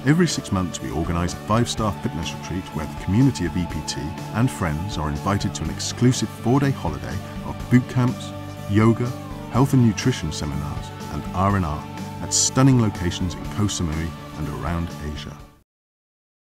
Every 6 months we organise a 5-star fitness retreat where the community of EPT and friends are invited to an exclusive 4-day holiday of boot camps, yoga, health and nutrition seminars and R&R at stunning locations in Koh Samui and around Asia.